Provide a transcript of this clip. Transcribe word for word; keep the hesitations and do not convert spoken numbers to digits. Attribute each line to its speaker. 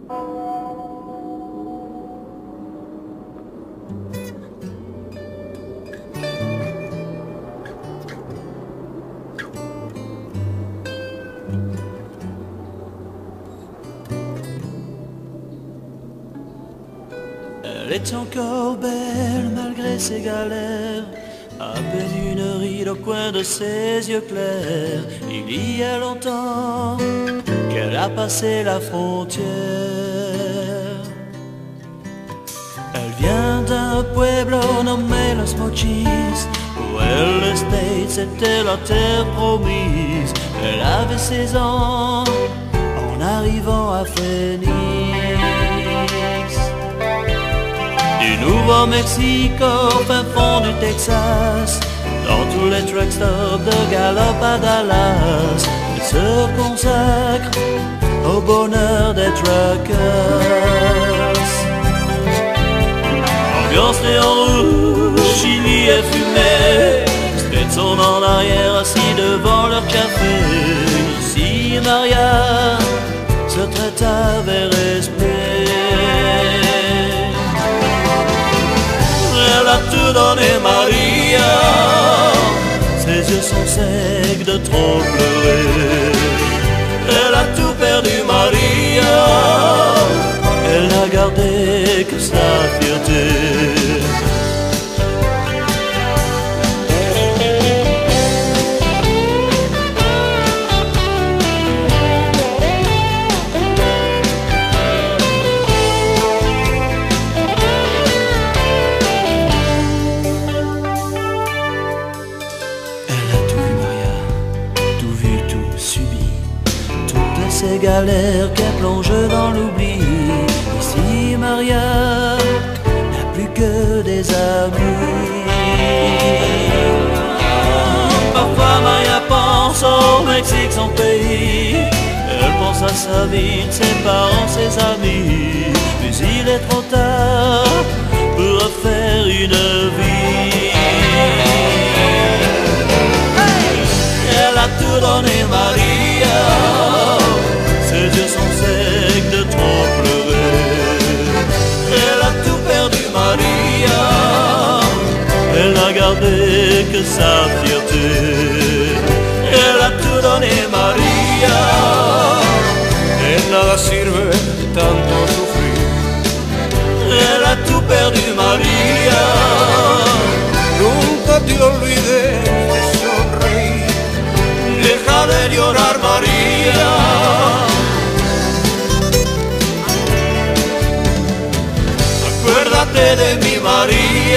Speaker 1: Elle est encore belle malgré ses galères, à peine une ride au coin de ses yeux clairs. Il y a longtemps qu'elle a passé la frontière. Elle vient d'un pueblo nommé Los Mochis. Pour elle les States c'était la terre promise. Elle avait seize ans en arrivant à Phoenix. Du Nouveau-Mexique au fin fond du Texas, dans tous les truck stops de Gallup à Dallas, elle se consacre au bonheur des truckers. Ambiance néon rouge, chili et fumée, Stetson en arrière assis devant leur café. Ici Maria se traite avec respect. Elle a tout donné, Maria, ses yeux sont secs de trop pleurer. Elle a tout perdu, Maria, elle n'a gardé que sa fierté. Ces galères qu'elle plonge dans l'oubli. Ici Maria n'a plus que des amis. Parfois Maria pense au Mexique, son pays. Elle pense à sa vie, ses parents, ses amis. Mais il est trop tard pour refaire une vie. Elle a tout donné, Maria, ses yeux sont secs de trop pleurer. Elle a tout perdu, Maria, elle n'a gardé que sa fierté. Elle a tout donné, Maria,
Speaker 2: de nada sirve tanto sufrir.
Speaker 1: Elle a tout perdu, Maria,
Speaker 2: Nunca te olvides de sonreír.
Speaker 1: deja de llorar, Maria. Acuérdate de mi Maria.